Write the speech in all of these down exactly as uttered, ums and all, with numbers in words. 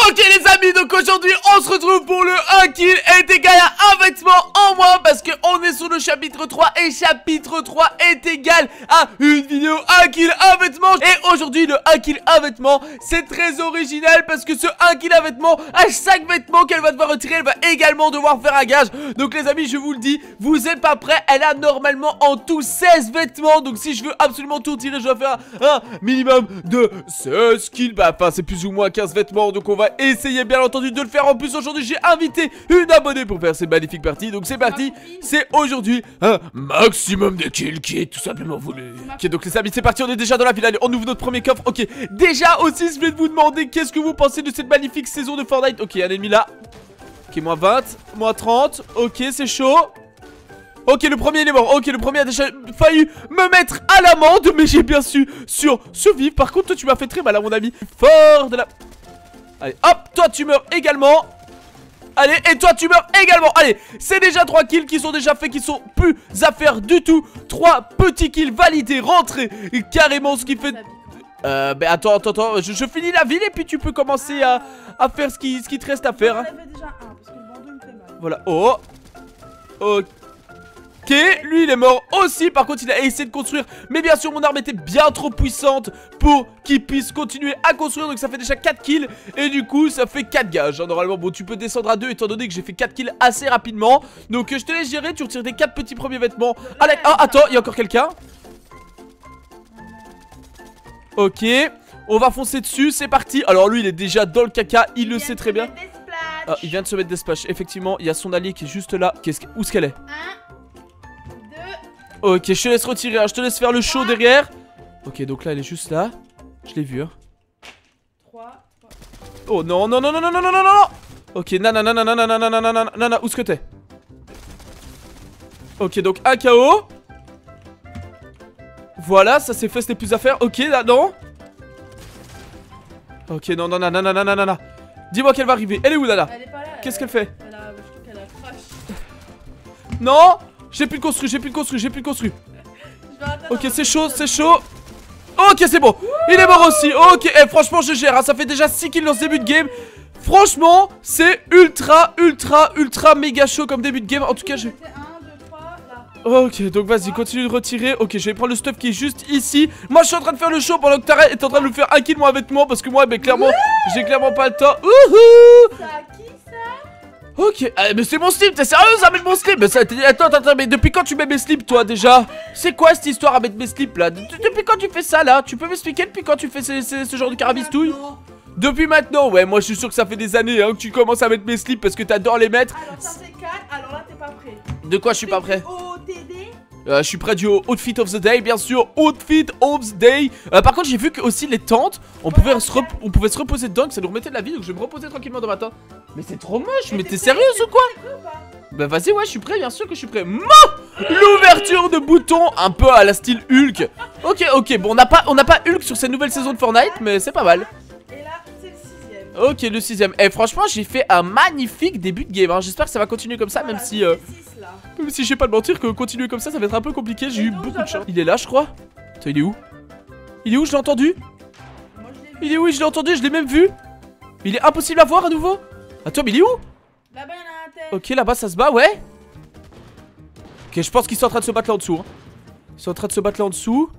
Ok les amis, donc aujourd'hui on se retrouve pour le un kill est égal à un vêtement en moins, parce que on est sur le chapitre trois et chapitre trois est égal à une vidéo un kill un vêtement. Et aujourd'hui le un kill un vêtement c'est très original, parce que ce un kill un vêtement, à chaque vêtement qu'elle va devoir retirer, elle va également devoir faire un gage. Donc les amis, je vous le dis, vous êtes pas prêts, elle a normalement en tout seize vêtements. Donc si je veux absolument tout retirer, je dois faire un minimum de seize kills. Bah enfin c'est plus ou moins quinze vêtements, donc on va essayer bien entendu de le faire. En plus aujourd'hui j'ai invité une abonnée pour faire cette magnifique partie. Donc c'est parti, c'est aujourd'hui un maximum de kills qui est tout simplement voulu. Ok donc les amis c'est parti, on est déjà dans la ville. Allez, on ouvre notre premier coffre. Ok, déjà aussi je vais vous demander qu'est-ce que vous pensez de cette magnifique saison de Fortnite. Ok, un ennemi là. Ok, moins vingt, moins trente. Ok, c'est chaud. Ok, le premier il est mort. Ok, le premier a déjà failli me mettre à l'amende, mais j'ai bien su sur survivre. Par contre toi tu m'as fait très mal à mon ami. Fort de la... Allez, hop, toi tu meurs également. Allez, et toi tu meurs également. Allez, c'est déjà trois kills qui sont déjà faits, qui sont plus à faire du tout. trois petits kills validés, rentrés. Et carrément ce qui fait... Euh, bah attends, attends, attends, je, je finis la ville et puis tu peux commencer à, à faire ce qui, ce qui te reste à faire. Hein. Voilà, oh. Ok. Ok, lui il est mort aussi. Par contre il a essayé de construire, mais bien sûr mon arme était bien trop puissante pour qu'il puisse continuer à construire. Donc ça fait déjà quatre kills. Et du coup ça fait quatre gages hein. Normalement bon tu peux descendre à deux, étant donné que j'ai fait quatre kills assez rapidement. Donc je te laisse gérer, tu retires tes quatre petits premiers vêtements. Allez, ah attends, il y a encore quelqu'un. Ok, on va foncer dessus, c'est parti. Alors lui il est déjà dans le caca, il, il le sait très bien. Ah, il vient de se mettre des splash. Effectivement il y a son allié qui est juste là. Qu'est-ce que... Où est-ce qu'elle est? Ok, je te laisse retirer, hein. Je te laisse faire le show derrière. Ok, donc là elle est juste là. Je l'ai vu hein. Oh non, non, non, non, non, non, non, non, non. Ok, nanana, nanana, nanana, nanana, nanana, où est-ce que t'es? Ok, donc un K O. Voilà, ça c'est fait, c'était plus à faire. Ok, là, non. Ok, non, non, non, non, non, non, non, non. Dis-moi qu'elle va arriver. Elle est où, Nana? Qu'est-ce qu'elle fait? Elle a... Elle a crash. Non. J'ai plus de construit, j'ai plus de construit, j'ai plus de construit. Ok, c'est chaud, c'est chaud. Ok, c'est bon. Il est mort aussi. Ok, eh, franchement, je gère. Hein. Ça fait déjà six kills dans ce début de game. Franchement, c'est ultra, ultra, ultra méga chaud comme début de game. En tout cas, je... Ok, donc vas-y, continue de retirer. Ok, je vais prendre le stuff qui est juste ici. Moi, je suis en train de faire le show pendant que Tara est en train de nous faire un kill moi avec moi. Parce que moi, ben, clairement, j'ai clairement pas le temps. Wouhou! Ok, ah, mais c'est mon slip, t'es sérieuse à mettre mon slip? Mais ça, attends, attends, attends, mais depuis quand tu mets mes slips toi déjà? C'est quoi cette histoire à mettre mes slips là? Depuis quand tu fais ça là? Tu peux m'expliquer depuis quand tu fais ce, ce, ce genre de carabistouille? Depuis maintenant, ouais, moi je suis sûr que ça fait des années hein, que tu commences à mettre mes slips parce que t'adores les mettre. Alors ça fait quatre, alors là t'es pas prêt. De quoi je suis pas prêt? O T D Euh, je suis prêt du outfit of the day, bien sûr, outfit of the day. Euh, par contre, j'ai vu que aussi les tentes, on pouvait, se on pouvait se reposer dedans, que ça nous remettait de la vie, donc je vais me reposer tranquillement dans ma tente. Mais c'est trop moche, mais t'es sérieuse ou quoi? Bah vas-y, ouais, je suis prêt, bien sûr que je suis prêt. L'ouverture de boutons, un peu à la style Hulk. Ok, ok, bon, on n'a pas, on n'a pas Hulk sur cette nouvelle saison de Fortnite, mais c'est pas mal. Et là, c'est le sixième. Ok, le sixième. Et franchement, j'ai fait un magnifique début de game. Hein. J'espère que ça va continuer comme ça, Voilà, même si... Euh... six, Même si je vais pas te mentir que continuer comme ça, ça va être un peu compliqué. J'ai eu beaucoup de chance. Il est là, je crois. Attends, il est où? Il est où? Je l'ai entendu. Moi, je Il est où? Je l'ai entendu, je l'ai même vu. Il est impossible à voir à nouveau. Attends, mais il est où? Là-bas, il y en a un tête. Ok, là-bas, ça se bat, ouais. Ok, je pense qu'ils sont en train de se battre là en dessous. Hein. Ils sont en train de se battre là en dessous.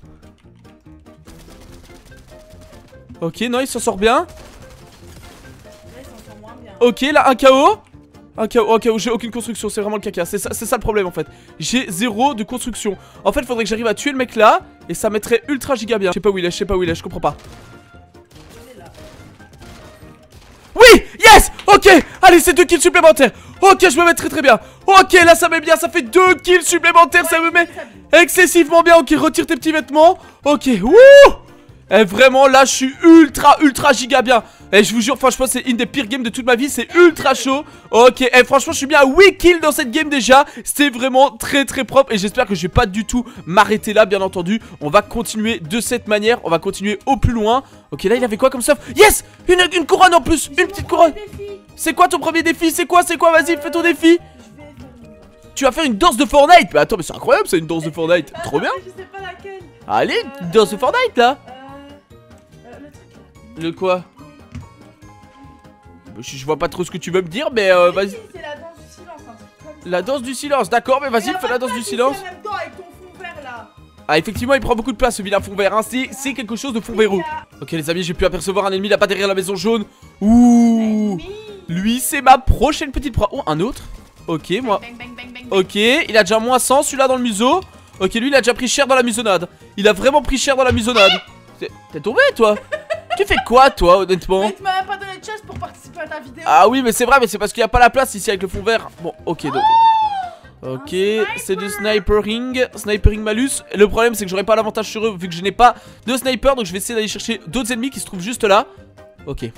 Ok, non, il s'en sort bien. Là, il s'en sort moins bien. Ok, là, un K O. Un K O, un K O, j'ai aucune construction, c'est vraiment le caca. C'est ça, c'est ça le problème en fait. J'ai zéro de construction. En fait, il faudrait que j'arrive à tuer le mec là. Et ça mettrait ultra giga bien. Je sais pas où il est, je sais pas où il est, je comprends pas. Oui, yes. Ok, allez, c'est deux kills supplémentaires. Ok, je me mets très très bien. Ok, là ça met bien, ça fait deux kills supplémentaires. Ça me met excessivement bien. Ok, retire tes petits vêtements. Ok, wouh. Et vraiment là je suis ultra ultra giga bien. Et je vous jure franchement c'est une des pires games de toute ma vie. C'est ultra chaud. Ok, et franchement je suis bien à huit kills dans cette game déjà. C'est vraiment très très propre. Et j'espère que je vais pas du tout m'arrêter là bien entendu. On va continuer de cette manière. On va continuer au plus loin. Ok, là il avait quoi comme stuff? Yes, une, une couronne en plus. Une petite couronne. C'est quoi ton premier défi? C'est quoi, c'est quoi? Vas-y fais ton défi. Tu vas faire une danse de Fortnite. Mais attends, mais c'est incroyable c'est une danse de Fortnite. Trop bien. Je sais pas laquelle. Allez, une danse de Fortnite là. Le quoi? je, je vois pas trop ce que tu veux me dire, mais euh, vas-y. C'est la danse du silence, un truc comme ça. La danse du silence, d'accord, mais vas-y, fais la danse du silence. En même temps avec ton fond vert là. Ah, effectivement, il prend beaucoup de place ce vilain fond vert, hein. C'est quelque chose de fond verrou. Ok, les amis, j'ai pu apercevoir un ennemi là-bas derrière la maison jaune. Ouh. Lui, c'est ma prochaine petite proie. Oh, un autre. Ok, moi. Bang, bang, bang, bang, bang. Ok, il a déjà moins cent, celui-là dans le museau. Ok, lui, il a déjà pris cher dans la musonnade. Il a vraiment pris cher dans la musonnade. T'es tombé, toi? Tu fais quoi, toi, honnêtement? Mais tu m'as même pas donné de chaise pour participer à ta vidéo. Ah oui, mais c'est vrai, mais c'est parce qu'il n'y a pas la place ici avec le fond vert. Bon, ok, donc. Ok, c'est du snipering. Snipering malus. Et le problème, c'est que j'aurai pas l'avantage sur eux vu que je n'ai pas de sniper. Donc je vais essayer d'aller chercher d'autres ennemis qui se trouvent juste là. Ok.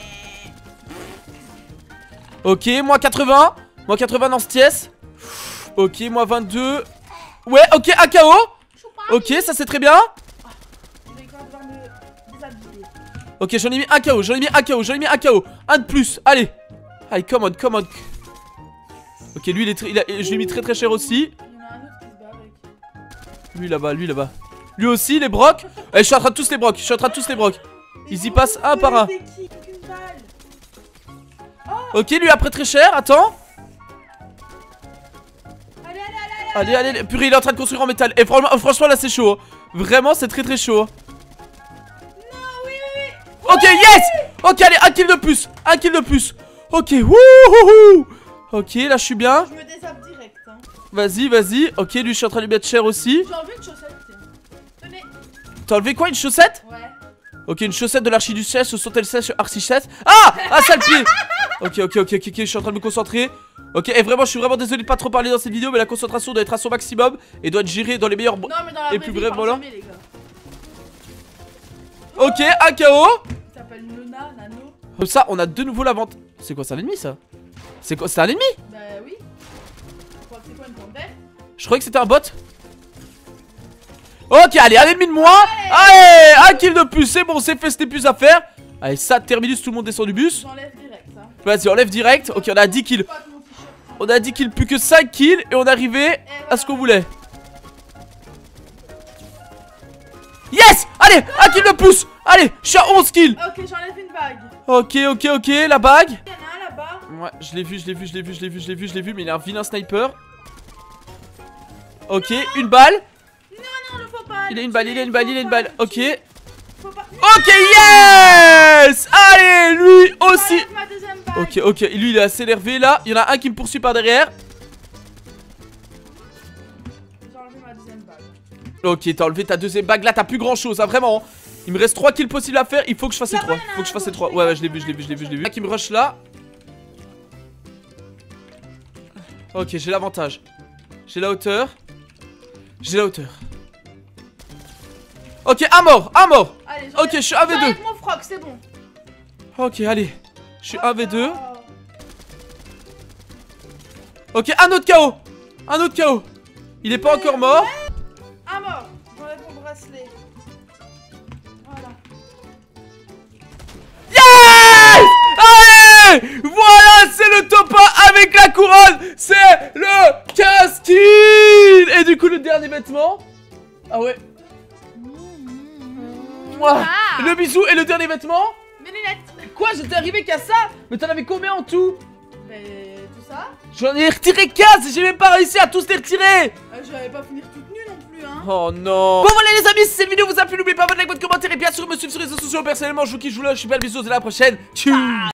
Ok, moins quatre-vingts. Moins quatre-vingts dans ce pièce. Ok, moins vingt-deux. Ouais, ok, A K O. Ok, ça c'est très bien. Ok, j'en ai mis un K O, j'en ai mis un K O, j'en ai mis un K O. Un de plus, allez. Allez, come on, come on. Ok, lui, il est il a, je l'ai mis très très cher aussi. Il y en a un autre qui se bat avec. Lui là-bas, lui là-bas. Lui aussi, les brocs. Eh, je suis en train de tous les brocs, je suis en train de tous les brocs. Ils y passent un par un. Ok, lui après très cher, attends. Allez, allez, allez, allez, allez, purée, il est en train de construire en métal. Et franchement, franchement là, c'est chaud. Hein. Vraiment, c'est très très chaud. Non, oui, oui, oui. Ok, yes. Ok, allez, un kill de plus. Un kill de plus. Ok, wouhouhou. Ok, là, je suis bien. Je me désappe direct. Hein. Vas-y, vas-y. Ok, lui, je suis en train de lui mettre cher aussi. J'ai enlevé une chaussette, tiens. Tenez. T'as enlevé quoi, une chaussette? Ouais. Ok, une chaussette de l'archiduchesse, sont-elles sèches, archichesse? Ah! Ah, sale pied! Ok, ok, ok, ok, ok, je suis en train de me concentrer. Ok, et vraiment, je suis vraiment désolé de pas trop parler dans cette vidéo, mais la concentration doit être à son maximum et doit être gérée dans les meilleurs Non, mais dans la et vraie plus vie, brefs parle moments. jamais, les gars. Ok, un K O. Il s'appelle Nona, Nano. Comme ça, on a de nouveau la vente. C'est quoi, c'est un ennemi ça? C'est quoi, c'est un ennemi? Bah oui. Je crois que c'est quoi une tempête? Je croyais que c'était un bot. Ok, allez, un ennemi de moins. Allez, un kill de plus, c'est bon, c'est fait, c'était plus à faire. Allez, ça, terminus, tout le monde descend du bus. J'enlève direct, ça. Vas-y, enlève direct. Ok, on a dix kills. On a dix kills, plus que cinq kills. Et on est arrivé à ce qu'on voulait. Yes! Allez, un kill de plus. Allez, je suis à onze kills. Ok, j'enlève une bague. Ok, ok, ok, la bague. Il y en a un là-bas. Ouais, je l'ai vu, je l'ai vu, je l'ai vu, je l'ai vu, je l'ai vu, je l'ai vu. Mais il a un vilain sniper. Ok, une balle. Non, non, ne faut pas. Il a une balle, il a une balle, il a une balle. Ok. Faut pas. Ok, yes! Allez, lui aussi. J'enlève ma deuxième bague. Ok, ok, lui il est assez énervé là. Il y en a un qui me poursuit par derrière. J'ai enlevé ma deuxième bague. Ok, t'as enlevé ta deuxième bague. Là, t'as plus grand chose, hein, vraiment. Il me reste trois kills possibles à faire. Il faut que je fasse les trois. Faut que je fasse les trois. Ouais, ouais, je l'ai vu, je l'ai vu, je l'ai vu, je l'ai vu. Un qui me rush là. Ok, j'ai l'avantage. J'ai la hauteur. J'ai la hauteur. Ok, un mort, un mort. Allez, Ok, je suis un v deux. J'enlève mon froc, c'est bon. Ok, allez. Je suis un v deux. Oh. Ok, un autre K O. Un autre K O. Il est pas encore mort. Un mort. J'enlève mon bracelet. Voilà. Yes! Allez! Voilà, c'est le top un avec la couronne. C'est le quinze kills. Et du coup, le dernier vêtement. Ah ouais. Mouah. Ah. Le bisou et le dernier vêtement. Mes lunettes. Quoi, j'étais arrivé qu'à ça? Mais t'en avais combien en tout? Mais tout ça. J'en ai retiré quinze et j'ai même pas réussi à tous les retirer. Euh, je vais pas finir toute nue non plus, hein. Oh non. Bon voilà les amis, si cette vidéo vous a plu, n'oubliez pas votre like, votre commentaire et bien sûr me suivre sur les réseaux sociaux. Personnellement, je vous kiffe, je vous lâche, je suis belle, bisous, à la prochaine. Tchuss.